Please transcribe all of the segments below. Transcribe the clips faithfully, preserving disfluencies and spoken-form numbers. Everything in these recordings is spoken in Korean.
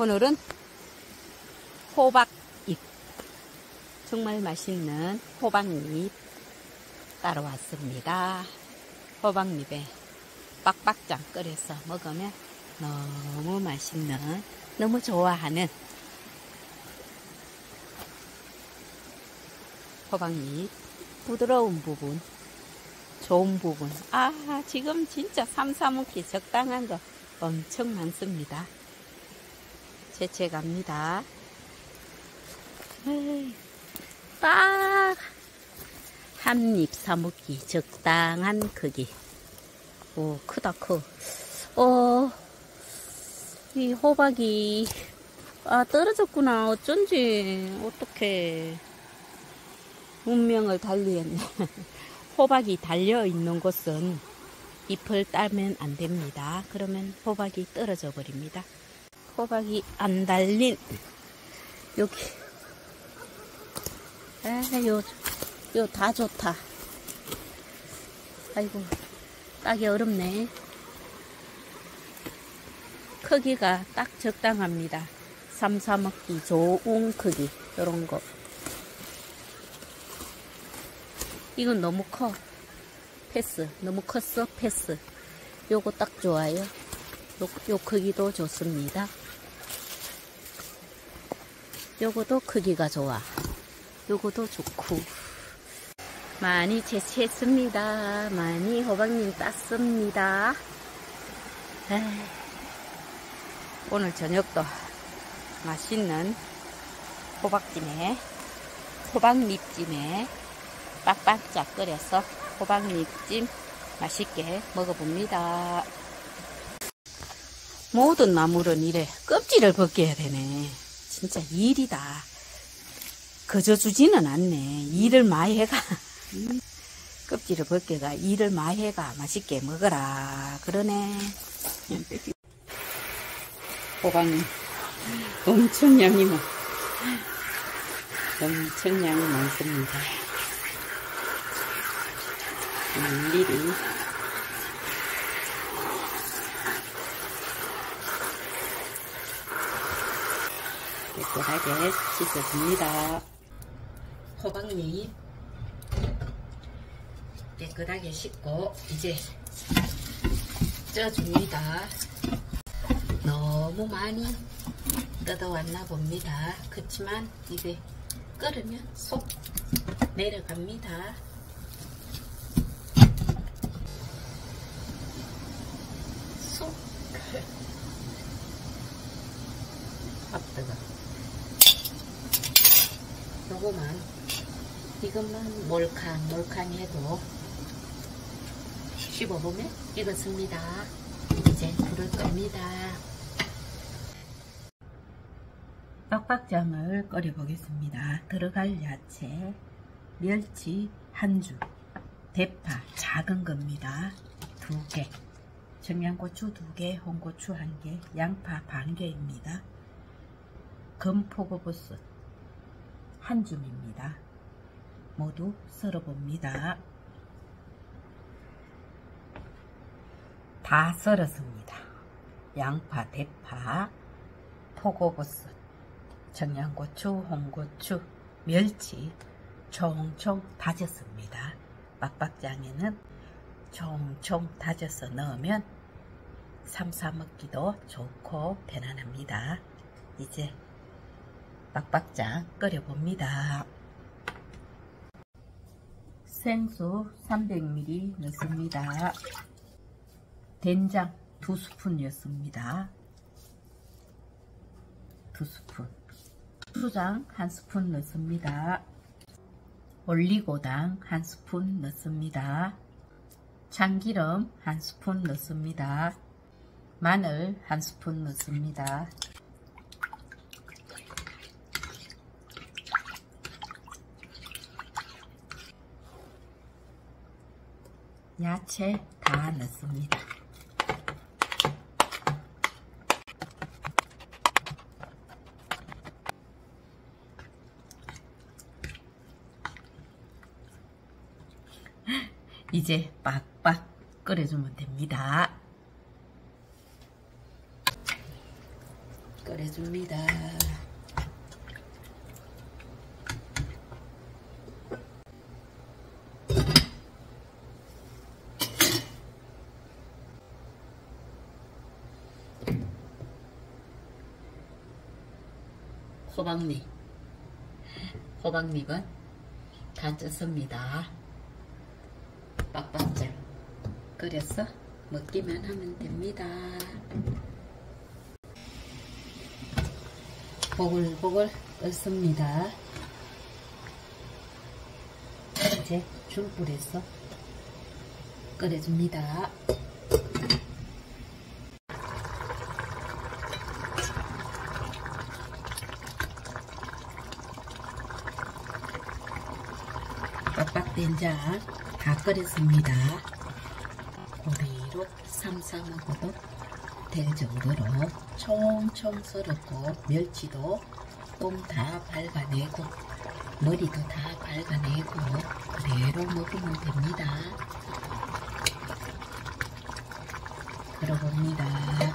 오늘은 호박잎, 정말 맛있는 호박잎 따러 왔습니다. 호박잎에 빡빡장 끓여서 먹으면 너무 맛있는, 너무 좋아하는 호박잎 부드러운 부분, 좋은 부분. 아, 지금 진짜 삼사 먹기 적당한 거 엄청 많습니다. 채채 갑니다. 딱 한 입 사먹기 적당한 크기. 오, 크다 커. 어, 이 호박이 아 떨어졌구나. 어쩐지 어떡해. 운명을 달리했네. 호박이 달려있는 곳은 잎을 따면 안 됩니다. 그러면 호박이 떨어져 버립니다. 호박이 안 달린 여기, 아, 요, 요 다 좋다. 아이고, 따기 어렵네. 크기가 딱 적당합니다. 삼사 먹기 좋은 크기. 요런 거. 이건 너무 커. 패스. 너무 컸어. 패스. 요거 딱 좋아요. 요, 요 크기도 좋습니다. 요거도 크기가 좋아. 요거도 좋고. 많이 채취했습니다. 많이 호박잎 땄습니다. 에이, 오늘 저녁도 맛있는 호박찜에, 호박잎찜에 빡빡짝 끓여서 호박잎찜 맛있게 먹어봅니다. 모든 나물은 이래 껍질을 벗겨야 되네. 진짜 일이다. 그저 주지는 않네. 일을 많이 해가. 껍질을 벗겨가 일을 많이 해가 맛있게 먹어라 그러네. 호박잎 엄청 양이 많, 엄청 양이 많습니다. 일일이 깨끗하게 씻어줍니다. 호박잎 깨끗하게 씻고 이제 쪄줍니다. 너무 많이 뜯어왔나 봅니다. 그렇지만 이제 끓으면 속 내려갑니다. 속 앞뜨거. 요거만, 이것만 몰캉 몰캉 해도 씹어보면 익었습니다. 이제 불을 끕니다. 빡빡장을 끓여 보겠습니다. 들어갈 야채, 멸치 한 줄, 대파 작은 겁니다. 두 개, 청양고추 두 개, 홍고추 한 개, 양파 반 개입니다. 건포고버섯 한 줌입니다. 모두 썰어봅니다. 다 썰었습니다. 양파, 대파, 포고버섯, 청양고추, 홍고추, 멸치 총총 다졌습니다. 빡빡장에는 총총 다져서 넣으면 삼사 먹기도 좋고 편안합니다. 이제 빡빡장 끓여봅니다. 생수 삼백 밀리리터 넣습니다. 된장 두 스푼 넣습니다. 두 스푼. 고추장 한 스푼 넣습니다. 올리고당 한 스푼 넣습니다. 참기름 한 스푼 넣습니다. 마늘 한 스푼 넣습니다. 야채 다 넣습니다. 이제 빡빡 끓여주면 됩니다. 끓여, 끓여줍니다. 호박잎, 호박잎은 다 쪘습니다. 빡빡 잘 끓여서 먹기만 하면 됩니다. 보글보글 끓습니다. 이제 중불에서 끓여줍니다. 빡빡 된장 다 끓였습니다. 고리로 삶아 먹어도 될 정도로 총총 썰었고, 멸치도 똥 다 밟아내고 머리도 다 밟아내고 그대로 먹으면 됩니다. 들어봅니다.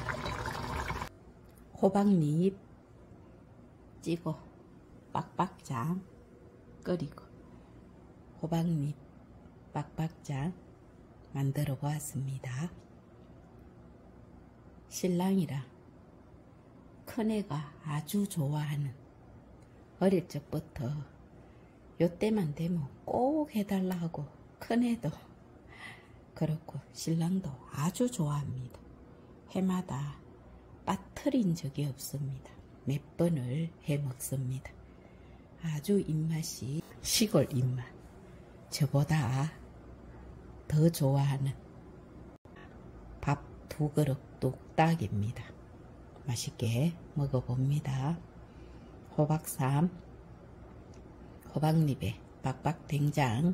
호박잎 찌고 빡빡장 끓이고 호박잎 빡빡장 만들어 보았습니다. 신랑이랑 큰애가 아주 좋아하는, 어릴 적부터 요때만 되면 꼭 해달라 하고 큰애도 그렇고 신랑도 아주 좋아합니다. 해마다 빠뜨린 적이 없습니다. 몇 번을 해 먹습니다. 아주 입맛이 시골 입맛, 저보다 더 좋아하는 밥 두 그릇 뚝딱입니다. 맛있게 먹어봅니다. 호박삼, 호박잎에 빡빡 된장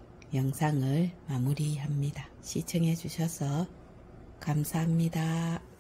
영상을 마무리합니다. 시청해 주셔서 감사합니다.